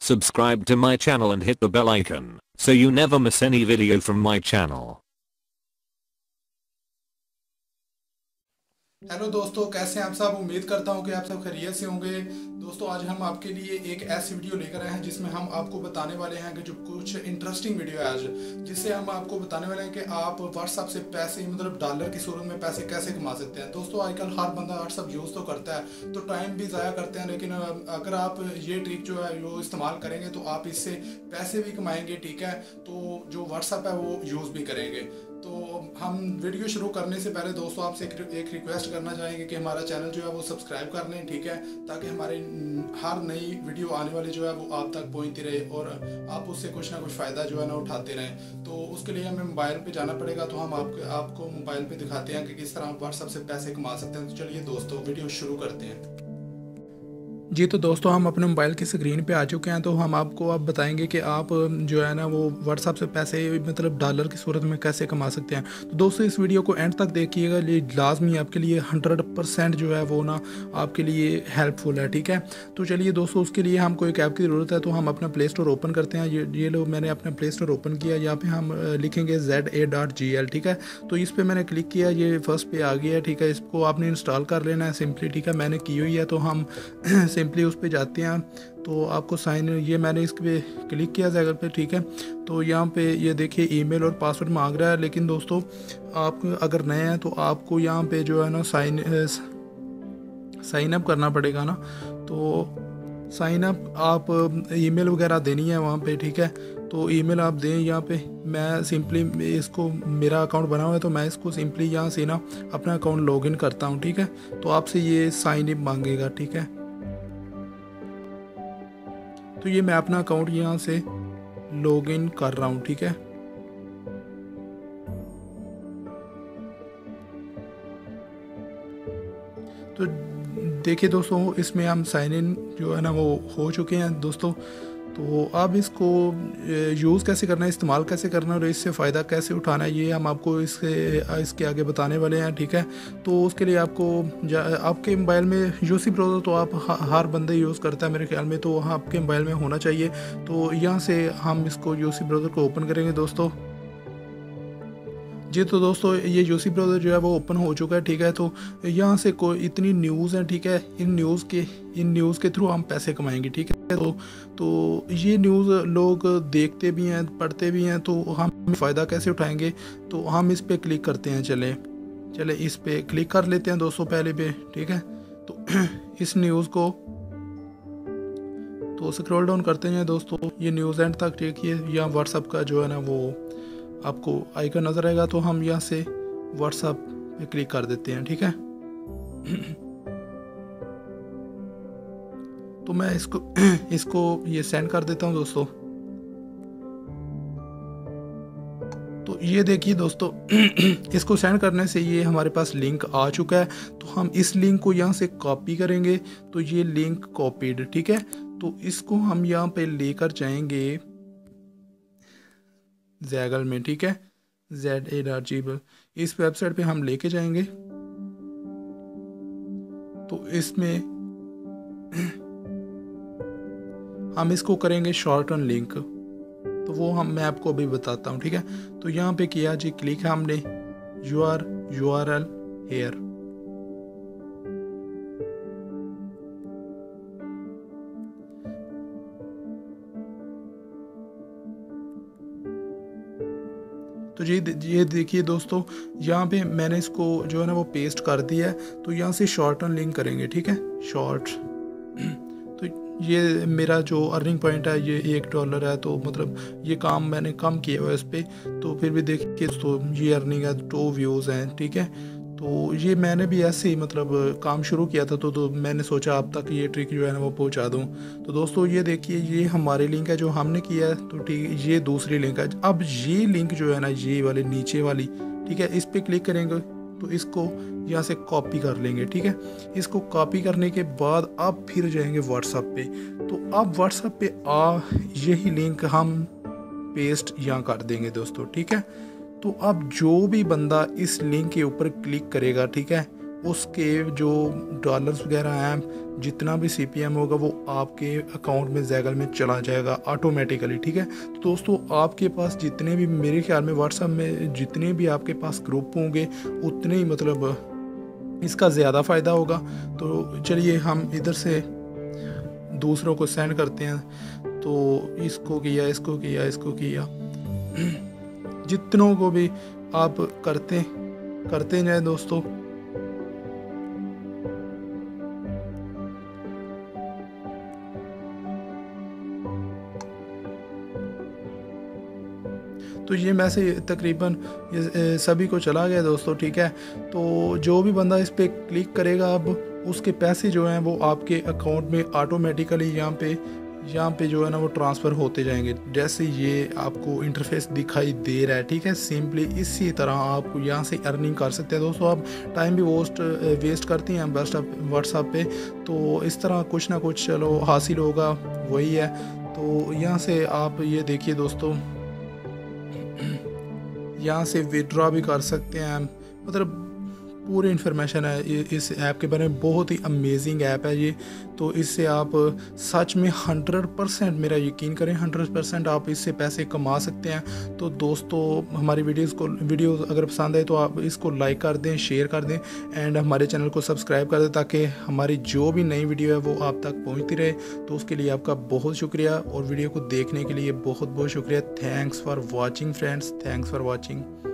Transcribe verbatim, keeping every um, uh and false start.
Subscribe to my channel and hit the bell icon so you never miss any video from my channel. Hello दोस्तों, कैसे हैं आप सब। उम्मीद करता हूं कि आप सब खैरियत से होंगे। दोस्तों, आज हम आपके लिए एक ऐसी वीडियो लेकर आए हैं जिसमें हम आपको बताने वाले हैं कि जो कुछ इंटरेस्टिंग वीडियो है आज, जिससे हम आपको बताने वाले हैं कि आप व्हाट्सएप से पैसे मतलब डॉलर की सूरत में पैसे कैसे कमा सकते हैं। दोस्तों, आजकल हर बंदा व्हाट्सएप यूज़ तो करता है तो टाइम भी ज़ाया करते हैं, लेकिन अगर आप ये ट्रिक जो है वो इस्तेमाल करेंगे तो आप इससे पैसे भी कमाएंगे। ठीक है, तो जो व्हाट्सएप है वो यूज़ भी करेंगे। तो हम वीडियो शुरू करने से पहले दोस्तों आपसे एक, एक रिक्वेस्ट करना चाहेंगे कि हमारा चैनल जो है वो सब्सक्राइब कर लें। ठीक है, ताकि हमारे हर नई वीडियो आने वाली जो है वो आप तक पहुंचती रहे और आप उससे कुछ ना कुछ फ़ायदा जो है ना उठाते रहें। तो उसके लिए हमें मोबाइल पे जाना पड़ेगा, तो हम आप, आपको मोबाइल पे दिखाते हैं कि किस तरह आप व्हाट्सएप से पैसे कमा सकते हैं। तो चलिए दोस्तों वीडियो शुरू करते हैं। जी तो दोस्तों, हम अपने मोबाइल की स्क्रीन पे आ चुके हैं। तो हम आपको अब बताएंगे कि आप जो है ना वो व्हाट्सएप से पैसे मतलब डॉलर की सूरत में कैसे कमा सकते हैं। तो दोस्तों, इस वीडियो को एंड तक देखिएगा, ये लाजमी आपके लिए हंड्रेड परसेंट जो है वो ना आपके लिए हेल्पफुल है। ठीक है, तो चलिए दोस्तों, उसके लिए हमको एक ऐप की ज़रूरत है। तो हम अपना प्ले स्टोर ओपन करते हैं। ये ये लो, मैंने अपना प्ले स्टोर ओपन किया। यहाँ पर हम लिखेंगे Z A dot G L. ठीक है, तो इस पर मैंने क्लिक किया, ये फर्स्ट पे आ गया है। ठीक है, इसको आपने इंस्टॉल कर लेना है सिंपली। ठीक है, मैंने की हुई है। तो हम सिंपली उस पे जाते हैं। तो आपको साइन, ये मैंने इस पे क्लिक किया जगह पे। ठीक है, तो यहाँ पे ये देखिए ईमेल और पासवर्ड मांग रहा है। लेकिन दोस्तों, आप अगर नए हैं तो आपको यहाँ पे जो है ना साइन साइन अप करना पड़ेगा ना। तो साइन अप आप ईमेल वगैरह देनी है वहाँ पे। ठीक है, तो ईमेल आप दें यहाँ पे। मैं सिंपली इसको, मेरा अकाउंट बना हुआ है तो मैं इसको सिंपली यहाँ से ना अपना अकाउंट लॉगिन करता हूँ। ठीक है, तो आपसे ये साइन इन मांगेगा। ठीक है, तो ये मैं अपना अकाउंट यहाँ से लॉगिन कर रहा हूँ। ठीक है, तो देखिए दोस्तों, इसमें हम साइन इन जो है ना वो हो चुके हैं दोस्तों। तो अब इसको यूज़ कैसे करना है, इस्तेमाल कैसे करना है और इससे फ़ायदा कैसे उठाना है, ये हम आपको इसके इसके आगे बताने वाले हैं। ठीक है, तो उसके लिए आपको आपके मोबाइल में यूसी ब्राउज़र तो आप हर बंदे यूज़ करता है मेरे ख्याल में, तो वहाँ आपके मोबाइल में होना चाहिए। तो यहाँ से हम इसको यूसी ब्राउज़र को ओपन करेंगे दोस्तों। जी तो दोस्तों, ये यूसी ब्राउज़र जो है वो ओपन हो चुका है। ठीक है, तो यहाँ से कोई इतनी न्यूज़ है। ठीक है, इन न्यूज़ के इन न्यूज़ के थ्रू हम पैसे कमाएंगे। ठीक है, तो तो ये न्यूज़ लोग देखते भी हैं, पढ़ते भी हैं, तो हम फ़ायदा कैसे उठाएंगे। तो हम इस पर क्लिक करते हैं। चले चले इस पर क्लिक कर लेते हैं दोस्तों पहले पे। ठीक है, तो इस न्यूज़ को तो स्क्रॉल डाउन करते हैं दोस्तों, ये न्यूज़ एंड तक देखिए। यहाँ व्हाट्सएप का जो है ना वो आपको आइकन नज़र आएगा, तो हम यहाँ से व्हाट्सएप पे क्लिक कर देते हैं। ठीक है, तो मैं इसको इसको ये सेंड कर देता हूँ दोस्तों। तो ये देखिए दोस्तों, इसको सेंड करने से ये हमारे पास लिंक आ चुका है। तो हम इस लिंक को यहाँ से कॉपी करेंगे। तो ये लिंक कॉपीड। ठीक है, तो इसको हम यहाँ पे लेकर जाएंगे जैगल में। ठीक है, Z A dot G L, इस वेबसाइट पे हम लेके जाएंगे। तो इसमें हम इसको करेंगे शॉर्टन लिंक। तो वो हम मैं आपको अभी बताता हूँ। ठीक है, तो यहाँ पे किया जी क्लिक है हमने, U R U R L here. तो ये ये देखिए दोस्तों, यहाँ पे मैंने इसको जो है ना वो पेस्ट कर दिया है। तो यहाँ से शॉर्टन लिंक करेंगे। ठीक है, शॉर्ट। तो ये मेरा जो अर्निंग पॉइंट है ये एक डॉलर है। तो मतलब ये काम मैंने कम किया हुआ है इस पर। तो फिर भी देखिए तो ये अर्निंग है, टू व्यूज़ हैं। ठीक है, तो ये मैंने भी ऐसे ही मतलब काम शुरू किया था। तो, तो मैंने सोचा आप तक ये ट्रिक जो है ना वो पहुंचा दूं। तो दोस्तों, ये देखिए, ये हमारी लिंक है जो हमने किया है। तो ठीक, ये दूसरी लिंक है। अब ये लिंक जो है ना, ये वाली नीचे वाली, ठीक है, इस पर क्लिक करेंगे तो इसको यहाँ से कॉपी कर लेंगे। ठीक है, इसको कॉपी करने के बाद अब फिर जाएंगे व्हाट्सएप पे। तो अब व्हाट्सएप पे आ यही लिंक हम पेस्ट यहाँ कर देंगे दोस्तों। ठीक है, तो अब जो भी बंदा इस लिंक के ऊपर क्लिक करेगा, ठीक है, उसके जो डॉलर्स वगैरह हैं, जितना भी सी पी एम होगा वो आपके अकाउंट में ज़ैगल में चला जाएगा ऑटोमेटिकली, ठीक है। तो दोस्तों आपके पास जितने भी, मेरे ख्याल में व्हाट्सएप में जितने भी आपके पास ग्रुप होंगे उतने ही मतलब इसका ज़्यादा फ़ायदा होगा। तो चलिए हम इधर से दूसरों को सेंड करते हैं। तो इसको किया, इसको किया, इसको किया, जितनों को भी आप करते करते जाए दोस्तों। तो ये मैसेज तकरीबन ये सभी को चला गया दोस्तों, ठीक है। तो जो भी बंदा इस पर क्लिक करेगा अब उसके पैसे जो हैं वो आपके अकाउंट में ऑटोमेटिकली यहाँ पे यहाँ पे जो है ना वो ट्रांसफ़र होते जाएंगे। जैसे ये आपको इंटरफेस दिखाई दे रहा है, ठीक है। सिंपली इसी तरह आप यहाँ से अर्निंग कर सकते हैं दोस्तों। आप टाइम भी वेस्ट वेस्ट करती हैं व्हाट्सएप व्हाट्सएप पे, तो इस तरह कुछ ना कुछ चलो हासिल होगा, वही है। तो यहाँ से आप ये देखिए दोस्तों, यहाँ से विड्रॉ भी कर सकते हैं, मतलब पूरी इन्फॉर्मेशन है इस ऐप के बारे में। बहुत ही अमेजिंग ऐप है ये। तो इससे आप सच में हंड्रेड परसेंट, मेरा यकीन करें, हंड्रेड परसेंट आप इससे पैसे कमा सकते हैं। तो दोस्तों हमारी वीडियोस को वीडियो अगर पसंद आए तो आप इसको लाइक कर दें, शेयर कर दें एंड हमारे चैनल को सब्सक्राइब कर दें, ताकि हमारी जो भी नई वीडियो है वो आप तक पहुँचती रहे। तो उसके लिए आपका बहुत शुक्रिया और वीडियो को देखने के लिए बहुत बहुत शुक्रिया। Thanks for watching friends, thanks for watching.